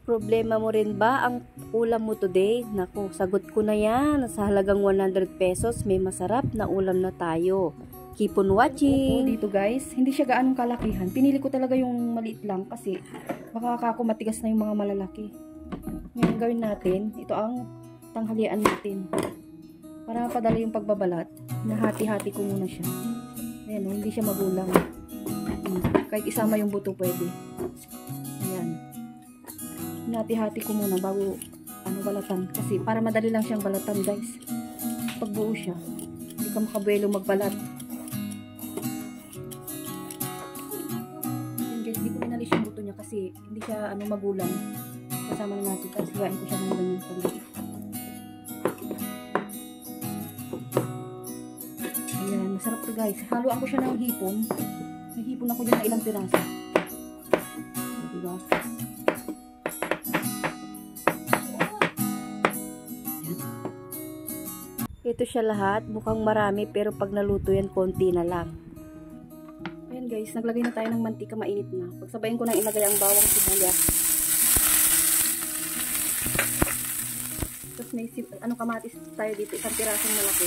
Problema mo rin ba ang ulam mo today? Naku, sagot ko na yan. Sa halagang 100 pesos, may masarap na ulam na tayo. Keep on watching! Dito guys, hindi siya gaanong kalakihan. Pinili ko talaga yung maliit lang kasi baka ako matigas na yung mga malalaki. Ngayon gawin natin, ito ang tanghalian natin. Para mapadala yung pagbabalat, nahati-hati ko muna siya. Ayan, hindi siya magulang. Kahit isama yung buto pwede. Ayan. Hinati-hati ko muna bago balatan. Kasi para madali lang siyang balatan guys. Pag buo siya, hindi ka makabuelo magbalat. Ayan guys, hindi ko inalis yung buto niya kasi hindi siya magulang. Kasama na natin. Tapos hiwain ko siya ng ganyan pala. Ayan, masarap to guys. Haluan ko siya ng hipon. May hipon ako dyan na ilang piraso. Diba? Ito siya lahat. Mukhang marami pero pag naluto yan, konti na lang. Ayan guys, naglagay na tayo ng mantika, mainit na. Pagsabayin ko nang ilagay ang bawang sibuyas. Tapos may kamatis tayo dito, isang pirasong malaki.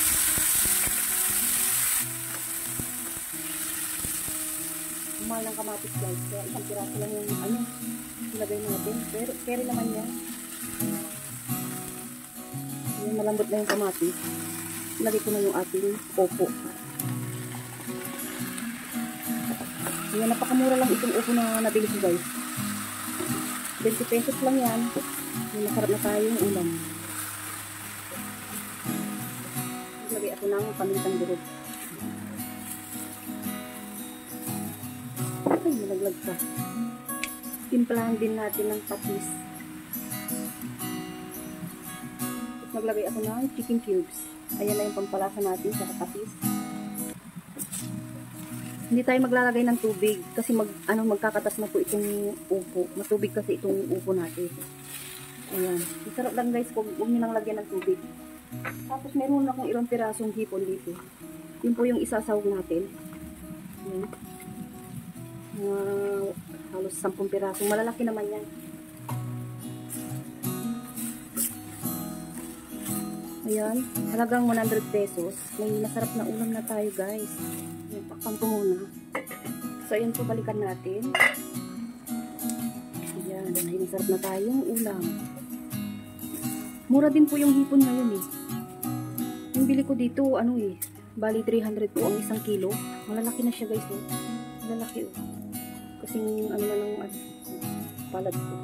Mahal ng kamatis guys, kaya isang piraso lang yung ilagay natin. Pero carry naman yan. Yung malambot na yung kamatis. Ilagay ko na yung ating opo. Ayan, napakamura lang itong opo na nabili ko guys. 20 pesos lang yan. Yung masarap na tayong ulam. Ilagay ako ng pamintang durog. Ay, malaglag ka. Timplahan din natin ng patis. Naglagay ako ng chicken cubes. Ayan na yung pampalasa natin sa patis. Hindi tayo maglalagay ng tubig kasi magkakatas na po itong upo. Matubig kasi itong upo natin. Ayan. Masarap lang guys kung huwag nyo nang lagyan ng tubig. Tapos meron akong ilang pirasong hipon dito. Yun po yung isasawag natin. Ayan. Halos 10 pirasong. Malalaki naman yan. Ayan. Halagang 100 pesos. May masarap na ulam na tayo guys. Takpan ko muna. So ayan po, balikan natin. Ayan. May masarap na tayong ulam. Mura din po yung hipon ngayon eh. Yung bili ko dito, bali 300 po ang 1 kilo. Malalaki na siya guys. Malalaki oh. Kasing na ng palad ko.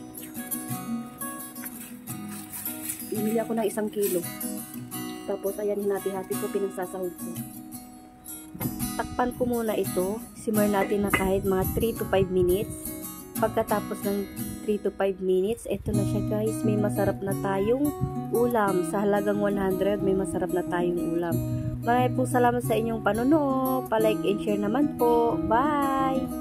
Bumili ako ng 1 kilo. Tapos ayan, hinati-hati ko, pinagsasahog ko. Takpan ko muna ito. Simmer natin na kahit mga 3 to 5 minutes. Pagkatapos ng 3 to 5 minutes, ito na siya guys. May masarap na tayong ulam. Sa halagang 100, may masarap na tayong ulam. Maraming po salamat sa inyong panonood. Pa-like and share naman po. Bye!